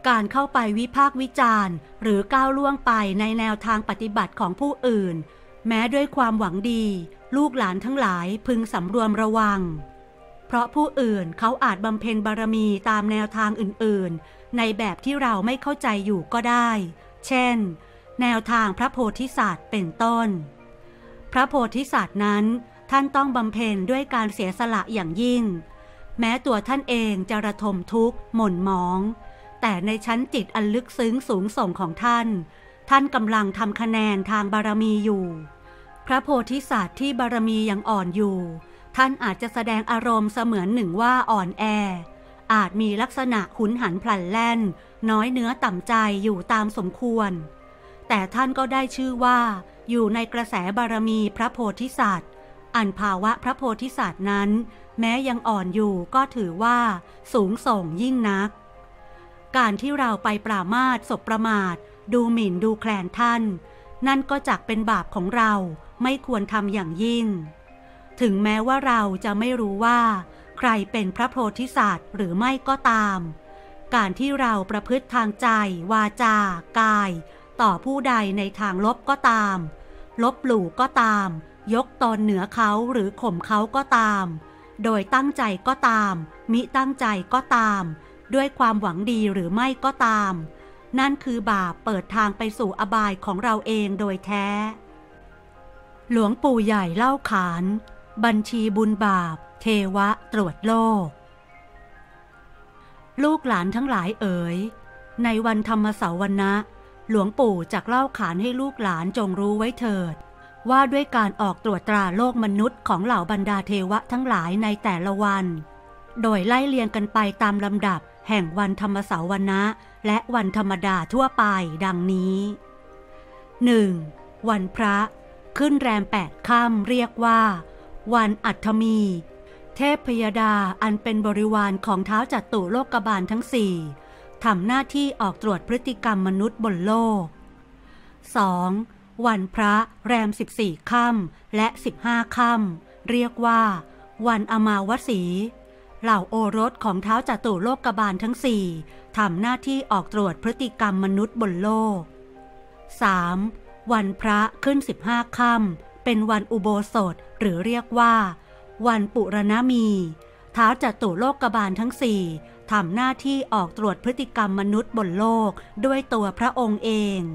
การเข้าไปวิพากษ์วิจารณ์หรือก้าวล่วงไปในแนวทางปฏิบัติของผู้อื่นแม้ด้วยความหวังดีลูกหลานทั้งหลายพึงสำรวมระวังเพราะผู้อื่นเขาอาจบำเพ็ญบารมีตามแนวทางอื่นๆในแบบที่เราไม่เข้าใจอยู่ก็ได้เช่นแนวทางพระโพธิสัตว์เป็นต้นพระโพธิสัตว์นั้นท่านต้องบำเพ็ญด้วยการเสียสละอย่างยิ่งแม้ตัวท่านเองจะระทมทุกข์หม่นหมองแต่ในชั้นจิตอันลึกซึ้งสูงส่งของท่านกำลังทำคะแนนทางบารมีอยู่พระโพธิสัตว์ที่บารมียังอ่อนอยู่ท่านอาจจะแสดงอารมณ์เสมือนหนึ่งว่าอ่อนแออาจมีลักษณะหุนหันพลันแล่นน้อยเนื้อต่ำใจอยู่ตามสมควรแต่ท่านก็ได้ชื่อว่าอยู่ในกระแสบารมีพระโพธิสัตว์อันภาวะพระโพธิสัตว์นั้นแม้ยังอ่อนอยู่ก็ถือว่าสูงส่งยิ่งนักการที่เราไปปรามาสสบประมาทดูหมิ่นดูแคลนท่านนั่นก็จักเป็นบาปของเราไม่ควรทำอย่างยิ่งถึงแม้ว่าเราจะไม่รู้ว่าใครเป็นพระโพธิสัตว์หรือไม่ก็ตามการที่เราประพฤติทางใจวาจากายต่อผู้ใดในทางลบก็ตามลบหลู่ก็ตามยกตนเหนือเขาหรือข่มเขาก็ตามโดยตั้งใจก็ตามมิตั้งใจก็ตามด้วยความหวังดีหรือไม่ก็ตามนั่นคือบาปเปิดทางไปสู่อบายของเราเองโดยแท้หลวงปู่ใหญ่เล่าขานบัญชีบุญบาปเทวะตรวจโลกลูกหลานทั้งหลายเอ๋ยในวันธรรมเสาวนะหลวงปู่จักเล่าขานให้ลูกหลานจงรู้ไว้เถิดว่าด้วยการออกตรวจตราโลกมนุษย์ของเหล่าบรรดาเทวะทั้งหลายในแต่ละวันโดยไล่เรียงกันไปตามลำดับแห่งวันธรรมเสาวนะและวันธรรมดาทั่วไปดังนี้ 1. วันพระขึ้นแรม8 ค่ำเรียกว่าวันอัฏฐมีเทพพยดาอันเป็นบริวารของท้าวจัตุโลกบาลทั้ง4ทำหน้าที่ออกตรวจพฤติกรรมมนุษย์บนโลก 2. วันพระแรม14 ค่ำและ15 ค่ำเรียกว่าวันอมาวสีเหล่าโอรสของท้าวจัตุโลกบาลทั้ง4ทำหน้าที่ออกตรวจพฤติกรรมมนุษย์บนโลก 3. วันพระขึ้น15 ค่ำเป็นวันอุโบสถหรือเรียกว่าวันปุรณมีท้าวจัตุโลกบาลทั้ง4ทำหน้าที่ออกตรวจพฤติกรรมมนุษย์บนโลกด้วยตัวพระองค์เอง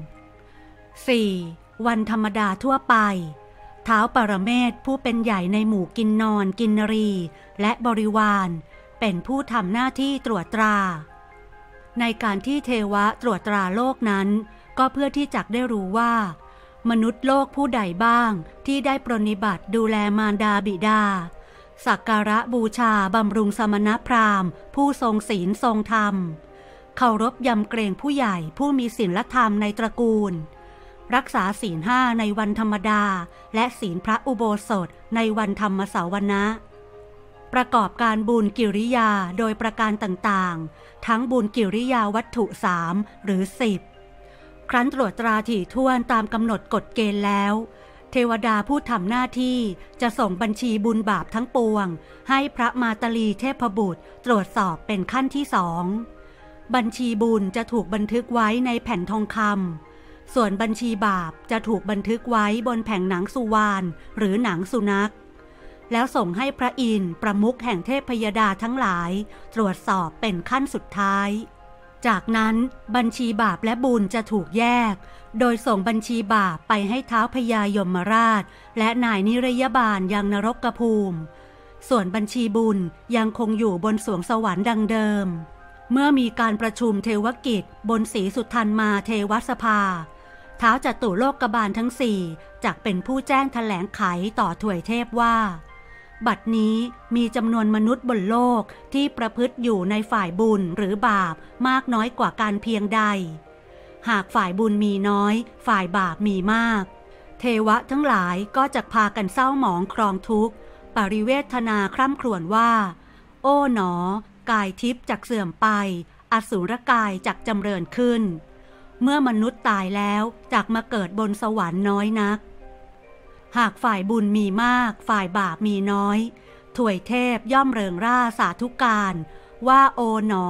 4. วันธรรมดาทั่วไปท้าวปรเมศผู้เป็นใหญ่ในหมู่กินนอนกินนรีและบริวารเป็นผู้ทำหน้าที่ตรวจตราในการที่เทวะตรวจตราโลกนั้นก็เพื่อที่จะได้รู้ว่ามนุษย์โลกผู้ใดบ้างที่ได้ปรนนิบัติดูแลมารดาบิดาสักการะบูชาบำรุงสมณพราหมณ์ผู้ทรงศีลทรงธรรมเคารพยำเกรงผู้ใหญ่ผู้มีศีลธรรมในตระกูลรักษาศีล5ในวันธรรมดาและศีลพระอุโบสถในวันธรรมเสาวนะประกอบการบุญกิริยาโดยประการต่างๆทั้งบุญกิริยาวัตถุ3หรือ10ครั้นตรวจตราถี่ถ้วนตามกำหนดกฎเกณฑ์แล้วเทวดาผู้ทำหน้าที่จะส่งบัญชีบุญบาปทั้งปวงให้พระมาตลีเทพบุตรตรวจสอบเป็นขั้นที่2บัญชีบุญจะถูกบันทึกไว้ในแผ่นทองคำส่วนบัญชีบาปจะถูกบันทึกไว้บนแผ่นหนังสุวรรณหรือหนังสุนัขแล้วส่งให้พระอินทร์ประมุขแห่งเทพพยดาทั้งหลายตรวจสอบเป็นขั้นสุดท้ายจากนั้นบัญชีบาปและบุญจะถูกแยกโดยส่งบัญชีบาปไปให้ท้าวพญายมราชและนายนิรยบาลยังนรกภูมิส่วนบัญชีบุญยังคงอยู่บนสวงสวรรค์ดังเดิมเมื่อมีการประชุมเทวกิจบนศรีสุทันมาเทวสภาท้าวจัตุโลกบาลทั้ง4จักเป็นผู้แจ้งแถลงไขต่อถวยเทพว่าบัดนี้มีจำนวนมนุษย์บนโลกที่ประพฤติอยู่ในฝ่ายบุญหรือบาปมากน้อยกว่ากันเพียงใดหากฝ่ายบุญมีน้อยฝ่ายบาปมีมากเทวะทั้งหลายก็จะพากันเศร้าหมองครองทุกข์ปริเวทนาคร่ำครวญว่าโอ้หนอกายทิพย์จักเสื่อมไปอสูรกายจักจำเริญขึ้นเมื่อมนุษย์ตายแล้วจักมาเกิดบนสวรรค์น้อยนักหากฝ่ายบุญมีมากฝ่ายบาปมีน้อยถวยเทพย่อมเริงร่าสาธุการว่าโอหนอ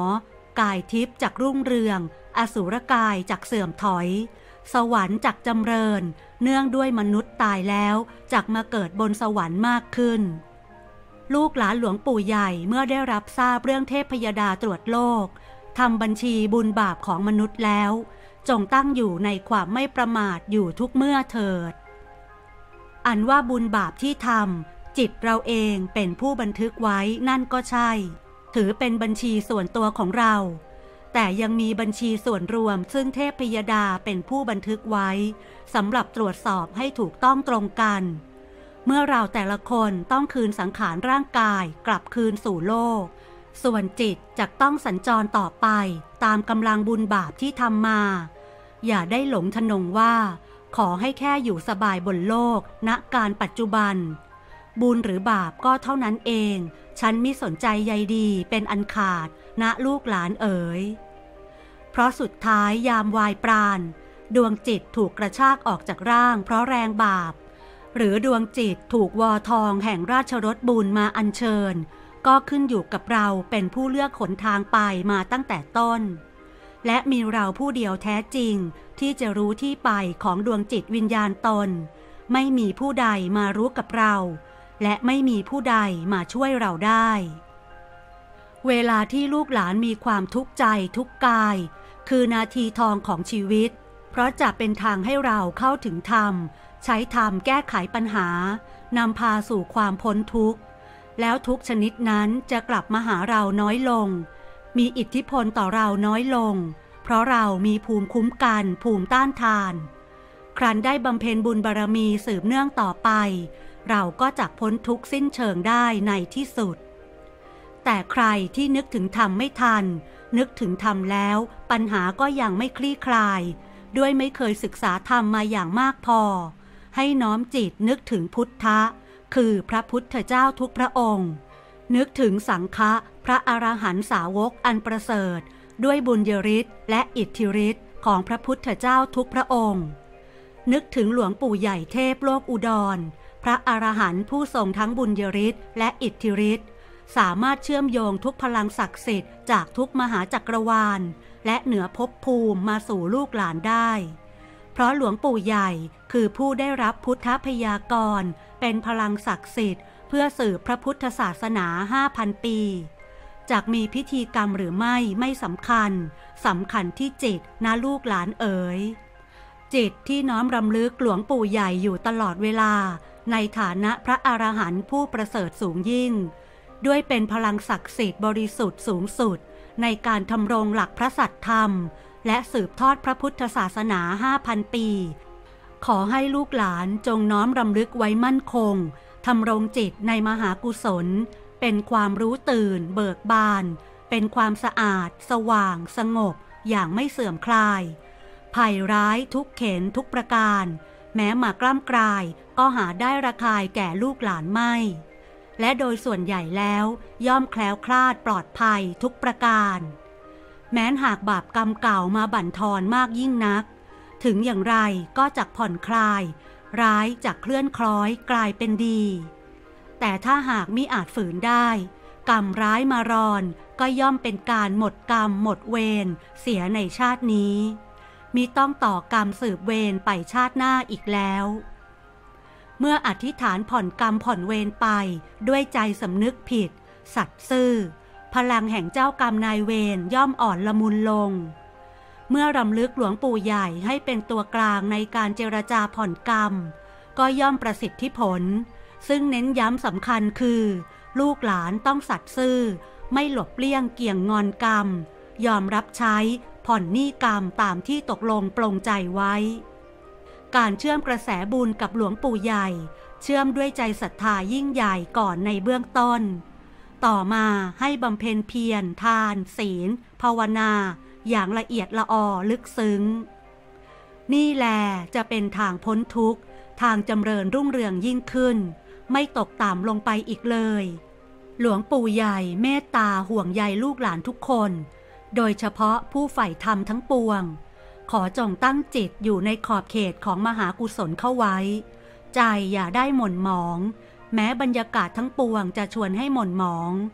กายทิพย์จากรุ่งเรืองอสูรกายจากเสื่อมถอยสวรรค์จากจำเริญเนื่องด้วยมนุษย์ตายแล้วจากมาเกิดบนสวรรค์มากขึ้นลูกหลานหลวงปู่ใหญ่เมื่อได้รับทราบเรื่องเทพยดาตรวจโลกทำบัญชีบุญบาปของมนุษย์แล้วจงตั้งอยู่ในความไม่ประมาทอยู่ทุกเมื่อเถิดอันว่าบุญบาปที่ทำจิตเราเองเป็นผู้บันทึกไว้นั่นก็ใช่ถือเป็นบัญชีส่วนตัวของเราแต่ยังมีบัญชีส่วนรวมซึ่งเทพยดาเป็นผู้บันทึกไว้สำหรับตรวจสอบให้ถูกต้องตรงกันเมื่อเราแต่ละคนต้องคืนสังขารร่างกายกลับคืนสู่โลกส่วนจิตจะต้องสัญจรต่อไปตามกำลังบุญบาปที่ทำมาอย่าได้หลงทะนงว่าขอให้แค่อยู่สบายบนโลกณการปัจจุบันบุญหรือบาปก็เท่านั้นเองฉันมิสนใจใยดีเป็นอันขาดณลูกหลานเอ๋ยเพราะสุดท้ายยามวายปราณดวงจิตถูกกระชากออกจากร่างเพราะแรงบาปหรือดวงจิตถูกวอทองแห่งราชรสบุญมาอัญเชิญก็ขึ้นอยู่กับเราเป็นผู้เลือกหนทางไปมาตั้งแต่ต้นและมีเราผู้เดียวแท้จริงที่จะรู้ที่ไปของดวงจิตวิญญาณตนไม่มีผู้ใดมารู้กับเราและไม่มีผู้ใดมาช่วยเราได้เวลาที่ลูกหลานมีความทุกข์ใจทุกข์กายคือนาทีทองของชีวิตเพราะจะเป็นทางให้เราเข้าถึงธรรมใช้ธรรมแก้ไขปัญหานำพาสู่ความพ้นทุกข์แล้วทุกชนิดนั้นจะกลับมาหาเราน้อยลงมีอิทธิพลต่อเราน้อยลงเพราะเรามีภูมิคุ้มกันภูมิต้านทานครั้นได้บำเพ็ญบุญบารมีสืบเนื่องต่อไปเราก็จะพ้นทุกข์สิ้นเชิงได้ในที่สุดแต่ใครที่นึกถึงธรรมไม่ทันนึกถึงธรรมแล้วปัญหาก็ยังไม่คลี่คลายด้วยไม่เคยศึกษาธรรมมาอย่างมากพอให้น้อมจิตนึกถึงพุทธะคือพระพุทธเจ้าทุกพระองค์นึกถึงสังฆะพระอรหันตสาวกอันประเสริฐด้วยบุญยฤทธิ์และอิทธิฤทธิ์ของพระพุทธเจ้าทุกพระองค์นึกถึงหลวงปู่ใหญ่เทพโลกอุดรพระอรหันต์ผู้ทรงทั้งบุญยฤทธิ์และอิทธิฤทธิ์สามารถเชื่อมโยงทุกพลังศักดิ์สิทธิ์จากทุกมหาจักรวาลและเหนือภพภูมิมาสู่ลูกหลานได้เพราะหลวงปู่ใหญ่คือผู้ได้รับพุทธพยากรณ์เป็นพลังศักดิ์สิทธิ์เพื่อสืบพระพุทธศาสนา 5,000 ปีจากมีพิธีกรรมหรือไม่สำคัญที่จิตนะลูกหลานเอ๋ยจิตที่น้อมรำลึกหลวงปู่ใหญ่อยู่ตลอดเวลาในฐานะพระอรหันต์ผู้ประเสริฐสูงยิ่งด้วยเป็นพลังศักดิ์สิทธิ์บริสุทธิ์สูงสุดในการทำรงหลักพระสัตธรรมและสืบทอดพระพุทธศาสนา 5,000 ปีขอให้ลูกหลานจงน้อมรำลึกไว้มั่นคงทำรงจิตในมหากุศลเป็นความรู้ตื่นเบิกบานเป็นความสะอาดสว่างสงบอย่างไม่เสื่อมคลายภัยร้ายทุกเข็ญทุกประการแม้มากล้ำกลายก็หาได้ระคายแก่ลูกหลานไม่และโดยส่วนใหญ่แล้วย่อมแคล้วคลาดปลอดภัยทุกประการแม้นหากบาปกรรมเก่ามาบั่นทอนมากยิ่งนักถึงอย่างไรก็จักผ่อนคลายร้ายจักเคลื่อนคล้อยกลายเป็นดีแต่ถ้าหากมิอาจฝืนได้กรรมร้ายมารอนก็ย่อมเป็นการหมดกรรมหมดเวรเสียในชาตินี้มิต้องต่อกรรมสืบเวรไปชาติหน้าอีกแล้วเมื่ออธิษฐานผ่อนกรรมผ่อนเวรไปด้วยใจสำนึกผิดสัตย์ซื่อพลังแห่งเจ้ากรรมนายเวรย่อมอ่อนละมุนลงเมื่อรำลึกหลวงปู่ใหญ่ให้เป็นตัวกลางในการเจรจาผ่อนกรรมก็ย่อมประสิทธิผลซึ่งเน้นย้ำสำคัญคือลูกหลานต้องสัตย์ซื่อไม่หลบเลี่ยงเกี่ยงงอนกรรมยอมรับใช้ผ่อนหนี้กรรมตามที่ตกลงปลงใจไว้การเชื่อมกระแสบุญกับหลวงปู่ใหญ่เชื่อมด้วยใจศรัทธายิ่งใหญ่ก่อนในเบื้องต้นต่อมาให้บำเพ็ญเพียรทานศีลภาวนาอย่างละเอียดละออลึกซึ้งนี่แลจะเป็นทางพ้นทุกข์ทางจำเริญรุ่งเรืองยิ่งขึ้นไม่ตกต่ำลงไปอีกเลยหลวงปู่ใหญ่เมตตาห่วงใยลูกหลานทุกคนโดยเฉพาะผู้ใฝ่ธรรมทั้งปวงขอจงตั้งจิตอยู่ในขอบเขตของมหากุศลเข้าไว้ใจอย่าได้หม่นหมองแม้บรรยากาศทั้งปวงจะชวนให้หม่นหมอง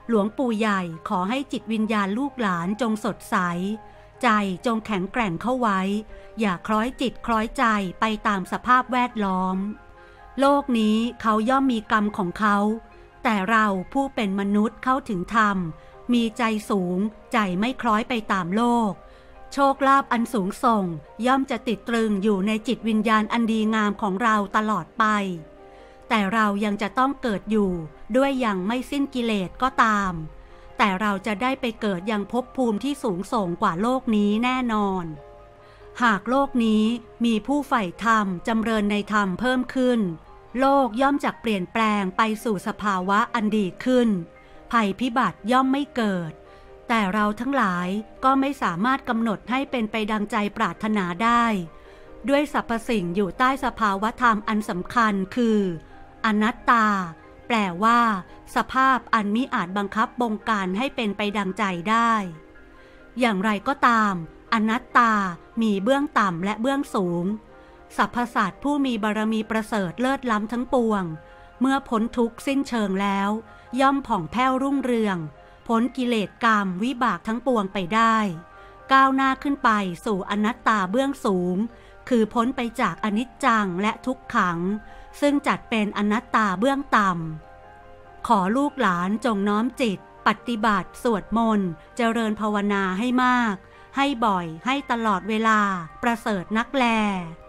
หลวงปู่ใหญ่ขอให้จิตวิญญาณลูกหลานจงสดใสใจจงแข็งแกร่งเข้าไว้อย่าคล้อยจิตคล้อยใจไปตามสภาพแวดล้อมโลกนี้เขาย่อมมีกรรมของเขาแต่เราผู้เป็นมนุษย์เข้าถึงธรรมมีใจสูงใจไม่คล้อยไปตามโลกโชคลาภอันสูงส่งย่อมจะติดตรึงอยู่ในจิตวิญญาณอันดีงามของเราตลอดไปแต่เรายังจะต้องเกิดอยู่ด้วยอย่างไม่สิ้นกิเลสก็ตามแต่เราจะได้ไปเกิดยังภพภูมิที่สูงส่งกว่าโลกนี้แน่นอนหากโลกนี้มีผู้ใฝ่ธรรมจำเริญในธรรมเพิ่มขึ้นโลกย่อมจักเปลี่ยนแปลงไปสู่สภาวะอันดีขึ้นภัยพิบัติย่อมไม่เกิดแต่เราทั้งหลายก็ไม่สามารถกำหนดให้เป็นไปดังใจปรารถนาได้ด้วยสรรพสิ่งอยู่ใต้สภาวะธรรมอันสำคัญคืออนัตตาแปลว่าสภาพอันมิอาจบังคับบงการให้เป็นไปดังใจได้อย่างไรก็ตามอนัตตามีเบื้องต่ำและเบื้องสูงสรรพสัตว์ผู้มีบารมีประเสริฐเลิศล้ำทั้งปวงเมื่อพ้นทุกข์สิ้นเชิงแล้วย่อมผ่องแผ้วรุ่งเรืองพ้นกิเลสกรรมวิบากทั้งปวงไปได้ก้าวหน้าขึ้นไปสู่อนัตตาเบื้องสูงคือพ้นไปจากอนิจจังและทุกขังซึ่งจัดเป็นอนัตตาเบื้องต่ำขอลูกหลานจงน้อมจิตปฏิบัติสวดมนต์เจริญภาวนาให้มากให้บ่อยให้ตลอดเวลาประเสริฐนักแล